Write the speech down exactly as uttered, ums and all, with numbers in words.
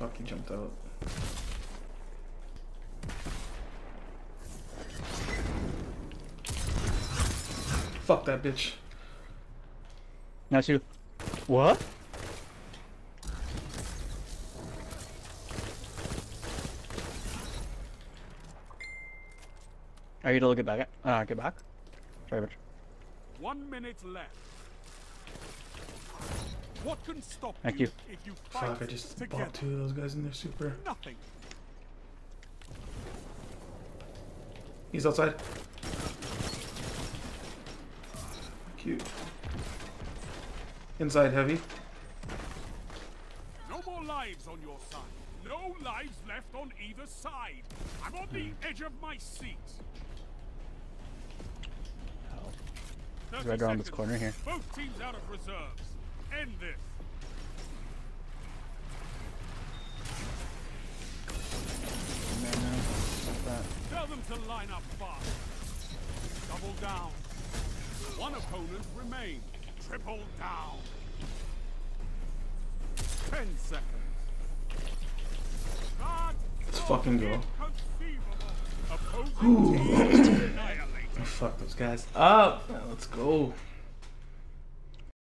Fuck, he jumped out. Fuck that bitch. Not you. What? Are you to get back? Uh, get back. Sorry, bitch. One minute left. What can stop Thank you, you. if you fight Fuck, I just together? bought two of those guys in their super. Nothing. He's outside. Cute. Inside heavy. No more lives on your side. No lives left on either side. I'm on the edge of my seat. He's right around this corner here. Both teams out of reserves. End this. No, no, stop that. Tell them to line up fast. Double down. One opponent remains. Triple down. Ten seconds. Start. Let's fucking go. Opposing team annihilated. Fuck those guys up. Let's go.